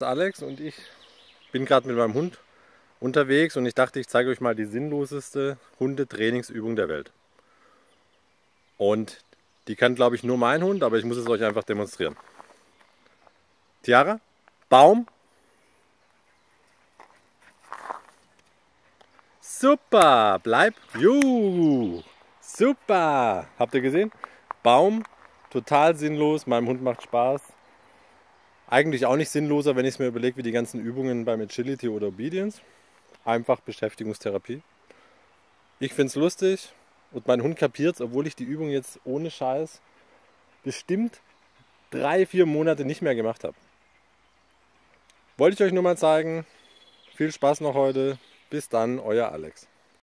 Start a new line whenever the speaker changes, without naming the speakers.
Alex und ich bin gerade mit meinem Hund unterwegs und ich dachte, ich zeige euch mal die sinnloseste Hundetrainingsübung der Welt. Und die kann, glaube ich, nur mein Hund, aber ich muss es euch einfach demonstrieren. Tiara, Baum. Super, bleib. Juhu, super. Habt ihr gesehen? Baum, total sinnlos, meinem Hund macht Spaß. Eigentlich auch nicht sinnloser, wenn ich es mir überlege, wie die ganzen Übungen beim Agility oder Obedience. Einfach Beschäftigungstherapie. Ich finde es lustig und mein Hund kapiert es, obwohl ich die Übung jetzt ohne Scheiß bestimmt 3-4 Monate nicht mehr gemacht habe. Wollte ich euch nur mal zeigen. Viel Spaß noch heute. Bis dann, euer Alex.